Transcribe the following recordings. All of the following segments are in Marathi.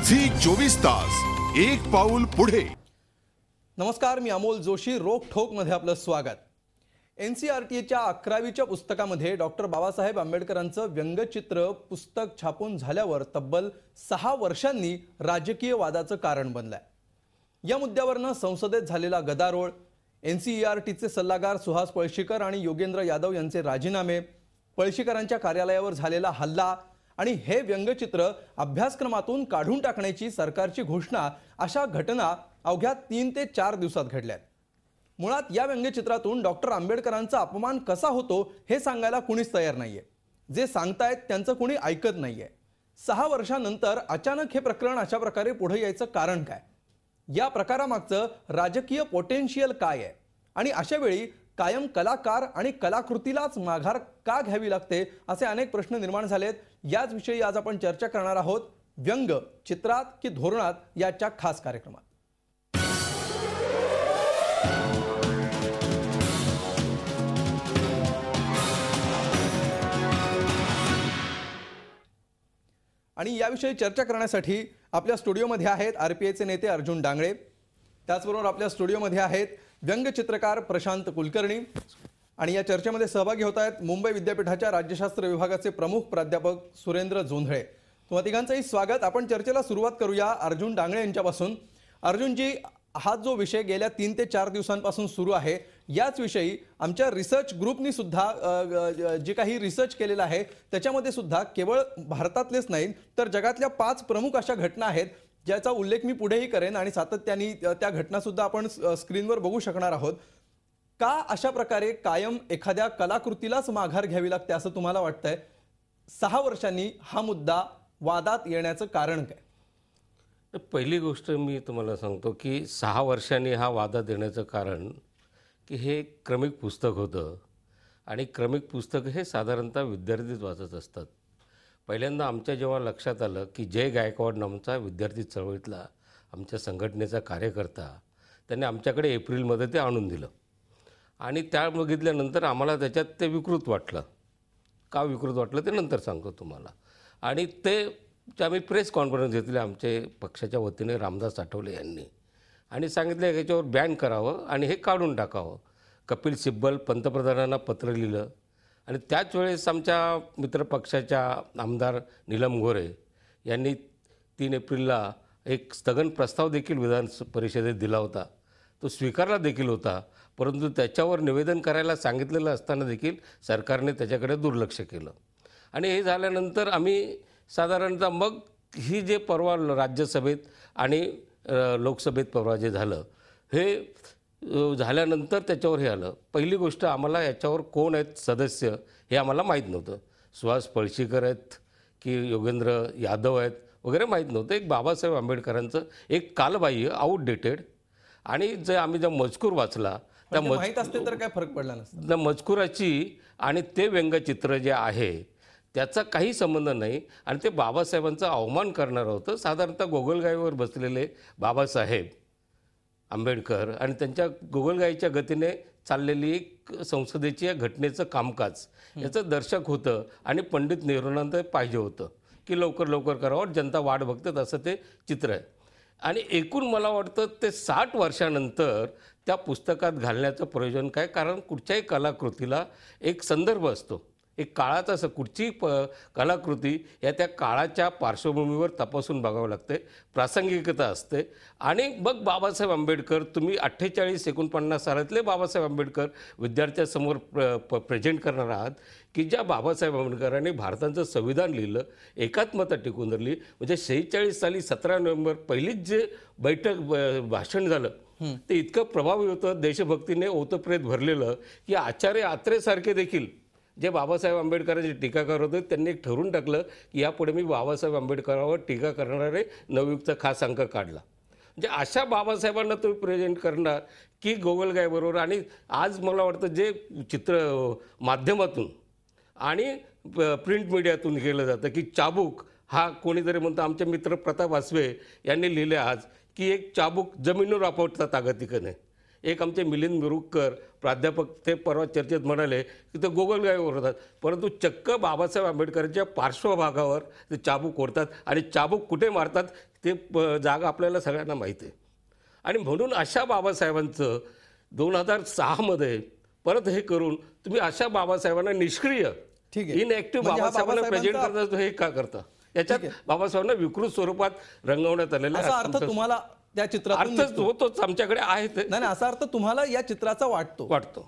झी 24 तास, एक पाऊल पुढे. नमस्कार, मी अमोल जोशी. रोखोक मध्ये आपलं स्वागत. NCERTच्या 11वीच्या पुस्तकामध्ये डॉक्टर बाबासाहेब आंबेडकरांचं व्यंगचित्र पुस्तक छापून झाल्यावर तब्बल 6 वर्षांनी राजकीय वादाचं कारण बनलंय. या मुद्द्यावरनं संसदेत झालेला गदारोळ, NCERTचे सल्लागार सुहास पळशीकर आणि योगेंद्र यादव यांचे राजीनामे, पळशीकरांच्या कार्यालयावर झालेला हल्ला आणि हे व्यंगचित्र अभ्यासक्रमातून काढून टाकण्याची सरकारची घोषणा, अशा घटना अवघ्या 3 ते 4 दिवसात घडल्यात. मुळात या व्यंगचित्रातून डॉक्टर आंबेडकरांचा अपमान कसा होतो हे सांगायला कुणीच तयार नाहीये. जे सांगतायत त्यांचं कुणी ऐकत नाहीये. 6 वर्षांनंतर अचानक हे प्रकरण अशा प्रकारे पुढे यायचं कारण काय? या प्रकारामागचं राजकीय पोटेन्शियल काय आहे? आणि अशा वेळी कायम कलाकार आणि कलाकृतीलाच माघार का घ्यावी लागते, असे अनेक प्रश्न निर्माण झालेत. याच विषयी आज आपण चर्चा करणार आहोत व्यंग चित्रात की धोरणात याच्या खास कार्यक्रमात. आणि याविषयी चर्चा करण्यासाठी आपल्या स्टुडिओमध्ये आहेत RPIचे नेते अर्जुन डांगळे. त्याचबरोबर आपल्या स्टुडिओमध्ये आहेत व्यंगचित्रकार प्रशांत कुलकर्णी. आणि या चर्चेमध्ये सहभागी होत आहेत मुंबई विद्यापीठाच्या राज्यशास्त्र विभागाचे प्रमुख प्राध्यापक सुरेंद्र जोंधळे. तुम्हा तिघांचंही स्वागत. आपण चर्चेला सुरुवात करूया अर्जुन डांगळे यांच्यापासून. अर्जुनजी, हा जो विषय गेल्या 3 ते 4 दिवसांपासून सुरू आहे, याच विषयी आमच्या रिसर्च ग्रुपनी सुद्धा जे काही रिसर्च केलेला आहे त्याच्यामध्ये सुद्धा केवळ भारतातलेच नाही तर जगातल्या 5 प्रमुख अशा घटना आहेत ज्याचा उल्लेख मी पुढेही करेन आणि सातत्याने त्या घटना सुद्धा आपण स्क्रीनवर बघू शकणार आहोत. का अशा प्रकारे कायम एखाद्या कलाकृतीलाच माघार घ्यावी लागते असं तुम्हाला वाटतंय? 6 वर्षांनी हा मुद्दा वादात येण्याचं कारण काय? पहिली गोष्ट मी तुम्हाला सांगतो की 6 वर्षांनी हा वादात येण्याचं कारण की हे क्रमिक पुस्तक होतं आणि क्रमिक पुस्तक हे साधारणतः विद्यार्थीच वाचत असतात. पहिल्यांदा आमच्या जेव्हा लक्षात आलं की जय गायकवाड नामचा विद्यार्थी चळवळीतला आमच्या संघटनेचा कार्यकर्ता, त्याने आमच्याकडे एप्रिलमध्ये ते आणून दिलं आणि त्या बघितल्यानंतर आम्हाला त्याच्यात ते विकृत वाटलं. का विकृत वाटलं ते नंतर सांगतो तुम्हाला. आणि ते आम्ही प्रेस कॉन्फरन्स घेतली आमचे पक्षाच्या वतीने रामदास आठवले यांनी आणि सांगितलं की याच्यावर बॅन करावं आणि हे काढून टाकावं. कपिल सिब्बल पंतप्रधानांना पत्र लिहिलं आणि त्याच वेळेस आमच्या मित्रपक्षाच्या आमदार नीलम गोरे यांनी 3 एप्रिलला एक स्थगन प्रस्ताव देखील विधान परिषदेत दिला होता. तो स्वीकारला देखील होता, परंतु त्याच्यावर निवेदन करायला सांगितलेलं असताना देखील सरकारने त्याच्याकडे दुर्लक्ष केलं. आणि हे झाल्यानंतर आम्ही साधारणतः मग ही जे परवा राज्यसभेत आणि लोकसभेत परवा जे झालं हे झाल्यानंतर त्याच्यावर हे आलं. पहिली गोष्ट, आम्हाला याच्यावर कोण आहेत सदस्य हे आम्हाला माहीत नव्हतं. सुहास पळशीकर आहेत की योगेंद्र यादव आहेत वगैरे माहीत नव्हतं. एक बाबासाहेब आंबेडकरांचं एक कालबाह्य आउटडेटेड आणि जे आम्ही जो मजकूर वाचला त्या माहीत असते तर काय फरक पडला नसता. त्या मजकुराची आणि ते व्यंगचित्र जे आहे त्याचा काही संबंध नाही आणि ते बाबासाहेबांचा अवमान करणारं होतं. साधारणतः गोगलगाईवर बसलेले बाबासाहेब आंबेडकर आणि त्यांच्या गोगलगाईच्या गतीने चाललेली एक संसदेची या घटनेचं कामकाज याचं दर्शक होतं आणि पंडित नेहरूंना ते पाहिजे होतं की लवकर लवकर करावं, जनता वाट बघतात असं ते चित्र आहे. आणि एकूण मला वाटतं ते 60 वर्षानंतर त्या पुस्तकात घालण्याचं प्रयोजन काय? कारण कुठच्याही कलाकृतीला एक संदर्भ असतो, एक काळाचा असं कुठची कलाकृती या त्या काळाच्या पार्श्वभूमीवर तपासून बघावं लागते, प्रासंगिकता असते. आणि मग बाबासाहेब आंबेडकर तुम्ही 48-49 सालातले बाबासाहेब आंबेडकर विद्यार्थ्यासमोर प्रेझेंट करणार आहात की ज्या बाबासाहेब आंबेडकरांनी भारताचं संविधान लिहिलं, एकात्मता टिकून धरली. म्हणजे 46 साली 17 नोव्हेंबर पहिलीच जे भाषण झालं ते इतकं प्रभावी होतं, देशभक्तीने ओतप्रेत भरलेलं की आचार्य आत्रेसारखे देखील जे बाबासाहेब आंबेडकरांचे टीकाकार होते त्यांनी एक ठरवून टाकलं की यापुढे मी बाबासाहेब आंबेडकरांवर टीका करणारे नवयुगचा खास अंक काढला. म्हणजे अशा बाबासाहेबांना तुम्ही प्रेझेंट करणार की गोगलगाईबरोबर. आणि आज मला वाटतं जे चित्र माध्यमातून आणि प्रिंट मीडियातून केलं जातं की चाबूक हा कोणीतरी म्हणतो, आमचे मित्र प्रताप आसवे यांनी लिहिले आज की एक चाबूक जमिनीवर आपटता ताकदीकने एक आमचे मिलिंद मिरुककर प्राध्यापक ते परवा चर्चेत म्हणाले की ते गोगलगाईवर होतात, परंतु चक्क बाबासाहेब आंबेडकरांच्या पार्श्वभागावर ते चाबूक ओढतात आणि चाबूक कुठे मारतात ते जागा आपल्याला सगळ्यांना माहिती आहे. आणि म्हणून अशा बाबासाहेबांचं 2006मध्ये परत हे करून तुम्ही अशा बाबासाहेबांना निष्क्रिय ठीक आहे. इनएक्टिव्ह म्हणजे हा बाबासाहेबांना प्रेझेंट बाबासाहेबांचा- करता, हे का करता? याच्यात बाबासाहेबांना विकृत स्वरूपात रंगवण्यात आलेलं असा अर्थ तुम्हाला त्या चित्रातून अर्थच होतोच आमच्याकडे आहे ते नाही असा अर्थ तुम्हाला या चित्राचा वाटतो. वाटतो.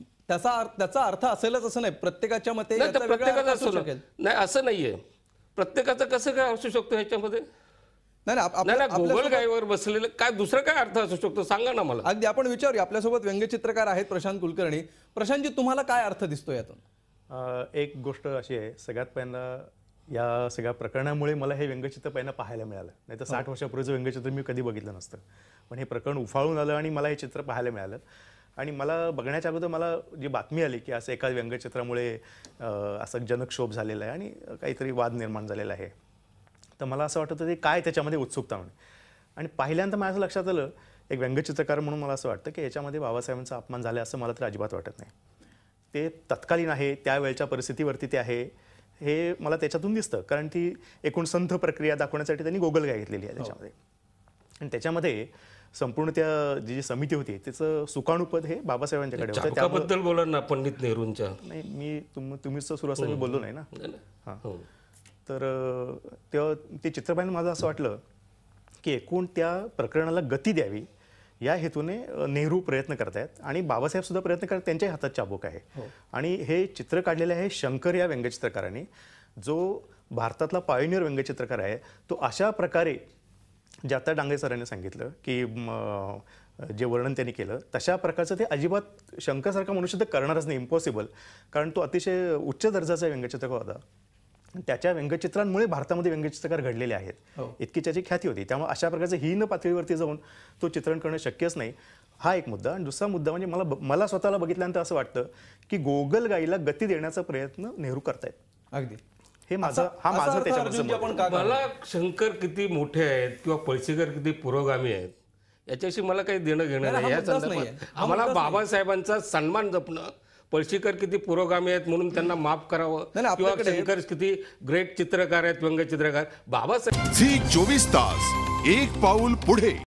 त्याचा अर्थ असेलच असं नाही, प्रत्येकाच्या मते नाही याचा तर वेगळा अर्थ प्रत्येकाचा असू असतो शकेल. नाही असं नाहीये. प्रत्येकाचं कसं काय असू शकतो ह्याच्यामध्ये? नाही नाही ना, गुगल गाईवर बसलेलं काय दुसरं काय अर्थ असू शकतो सांगा ना मला. अगदी आपण विचारूया. आपल्यासोबत व्यंगचित्रकार आहेत प्रशांत कुलकर्णी. प्रशांतजी, तुम्हाला काय अर्थ दिसतो यातून? एक गोष्ट अशी आहे, सगळ्यात पहिल्यांदा या सगळ्या प्रकरणामुळे मला हे व्यंगचित्र पहिल्यांदा पाहायला मिळालं. नाही तर 60 वर्षापूर्वीचं व्यंगचित्र मी कधी बघितलं नसतं. पण हे प्रकरण उफाळून आलं आणि मला हे चित्र पाहायला मिळालं. आणि मला बघण्याच्या अगोदर मला जी बातमी आली की असं एका व्यंगचित्रामुळे असं जनक्षोभ झालेला आहे आणि काहीतरी वाद निर्माण झालेला आहे, तर मला असं वाटत होतं की काय त्याच्यामध्ये उत्सुकता म्हणून. आणि पहिल्यांदा माझ्या लक्षात आलं, एक व्यंगचित्रकार म्हणून मला असं वाटतं की याच्यामध्ये बाबासाहेबांचा अपमान झाला असं मला तर अजिबात वाटत नाही. ते तत्कालीन आहे, त्यावेळच्या परिस्थितीवरती ते आहे, हे मला त्याच्यातून दिसतं. कारण ती एकूण संथ प्रक्रिया दाखवण्यासाठी त्यांनी गोगलगाय घेतलेली आहे त्याच्यामध्ये. आणि त्याच्यामध्ये संपूर्ण त्या जी समिती होती त्याचं सुकाणूपद हे बाबासाहेबांच्याकडे होतं. चाबुकाबद्दल बोला ना, पंडित नेहरूंच्या. नाही, मी तुम्हीच सुरू असताना मी बोललो नाही ना. हां, हो. तर तेव्हा ते चित्र पाहिलं माझं असं वाटलं की एकूण त्या प्रकरणाला गती द्यावी या हेतूने नेहरू प्रयत्न करतायत आणि बाबासाहेब सुद्धा प्रयत्न करतात. त्यांच्याही हातात चाबूक आहे. आणि हे चित्र काढलेले आहे शंकर या व्यंगचित्रकारांनी, जो भारतातला पायोनियर व्यंगचित्रकार आहे. तो अशा प्रकारे जे आता डांगे सरांनी सांगितलं की जे वर्णन त्यांनी केलं तशा प्रकारचं ते अजिबात शंकरसारखा मनुष्य तर करणारच नाही, इम्पॉसिबल. कारण तो अतिशय उच्च दर्जाचा व्यंगचित्रकार होता. त्याच्या व्यंगचित्रांमुळे भारतामध्ये व्यंगचित्रकार घडलेले आहेत, इतकी त्याची ख्याती होती. त्यामुळे अशा प्रकारचं हीन पातळीवरती जाऊन तो चित्रण करणं शक्यच नाही. हा एक मुद्दा. आणि दुसरा मुद्दा म्हणजे मला स्वतःला बघितल्यानंतर असं वाटतं की गोगलगाईला गती देण्याचा प्रयत्न नेहरू करतायत. अगदी हे माझं त्याच्यामध्ये मत आहे. मला शंकर किती मोठे आहेत किंवा पळशीकर किती पुरोगामी आहेत याच्याशी मला काही देणं घेणं नाही. या संदर्भात आम्हाला बाबासाहेबांचा सन्मान जपणं, पळशीकर किती पुरोगामी आहेत म्हणून त्यांना माफ करावं, किंवा शंकर किती ग्रेट चित्रकार आहेत, व्यंगचित्रकार. बाबासाहेब झी 24 तास, एक पाऊल पुढे.